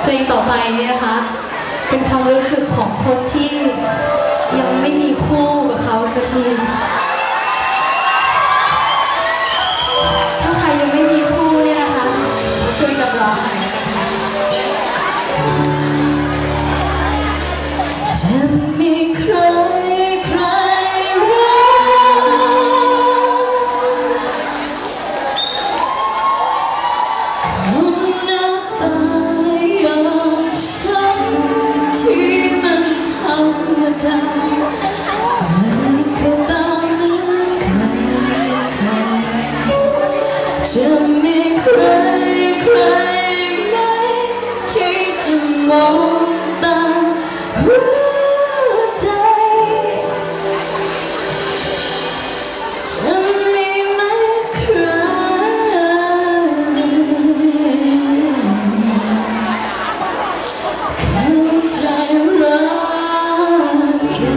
เพลงต่อไปเนี่ยนะคะเป็นความรู้สึกของคนที่ยังไม่มีคู่กับเขาสักทีถ้าใครยังไม่มีคู่เนี่ยนะคะช่วยกับร้องหน่อยนะคะจะมีใครจะมีใครไหมที่จะมองตาหัวใจจะมีไหมใครเข้าใจรักกัน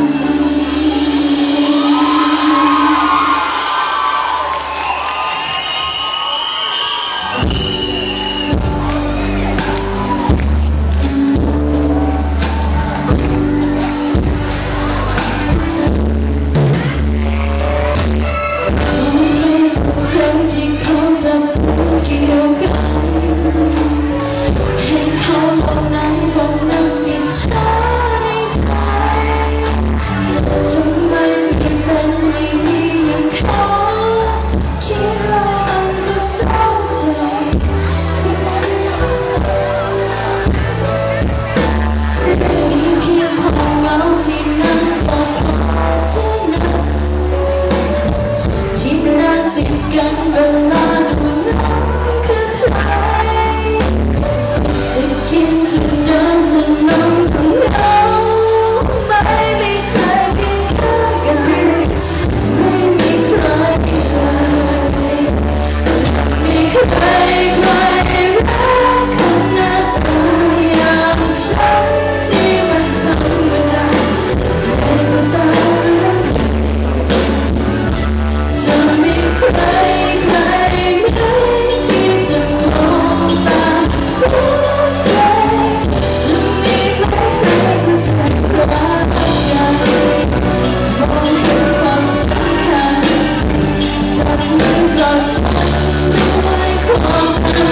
กันเวลาดูหนังคือใครจะกินจะเดินจะนอนก็เหงาไม่มีใครเคียงข้างกันไม่มีใครเลยจะมีใครรักขนาดไหนอย่างฉันที่มันธรรมดาไม่ก็ตามจะมีใครฉันด้วยความ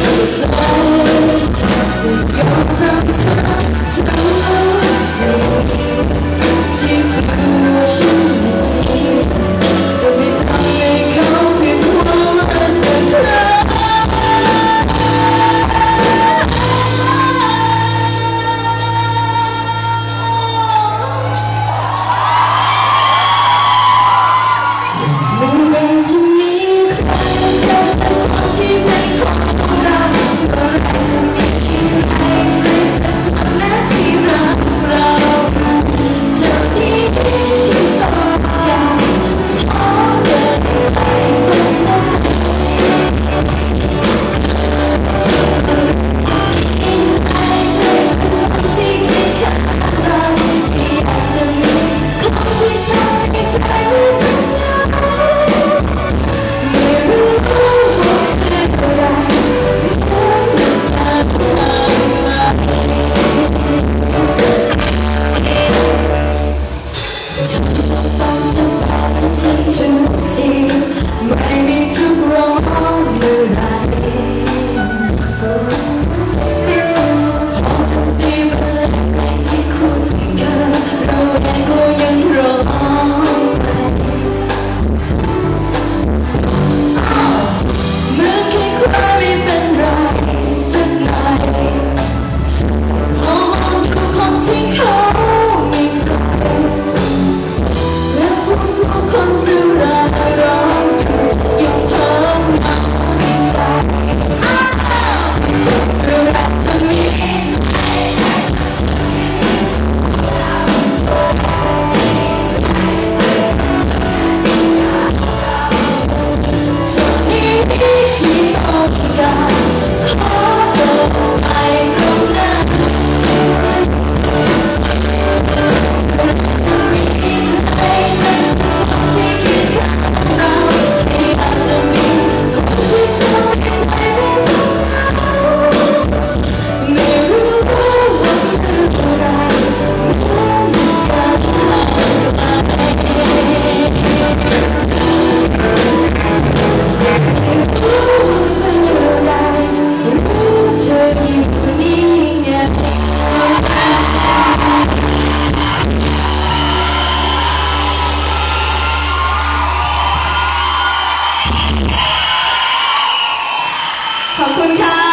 ขอบคุณค่ะ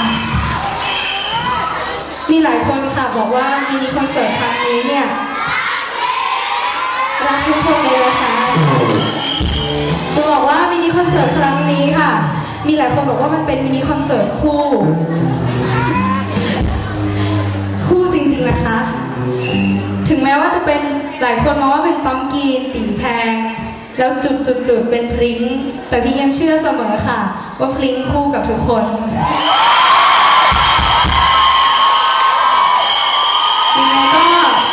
มีหลายคนค่ะบอกว่ามินิคอนเสิร์ตครั้งนี้เนี่ยรักทุกคนเลยนะคะจะบอกว่ามินิคอนเสิร์ตครั้งนี้ค่ะมีหลายคนบอกว่ามันเป็นมินิคอนเสิร์ตคู่จริงๆนะคะถึงแม้ว่าจะเป็นหลายคนมองว่าเป็นปั๊มกีนติ่งแพงแล้วจุดเป็นพริ้งแต่พี่ยังเชื่อเสมอค่ะว่าพริ้งคู่กับทุกคนยังไงก็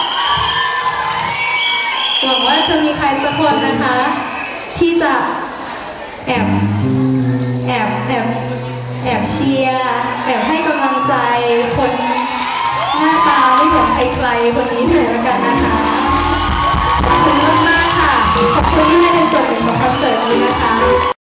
หวังว่าจะมีใครสักคนนะคะที่จะแอบเชียร์แอบให้กำลังใจคนหน้าตาไม่เหมือนใครๆคนนี้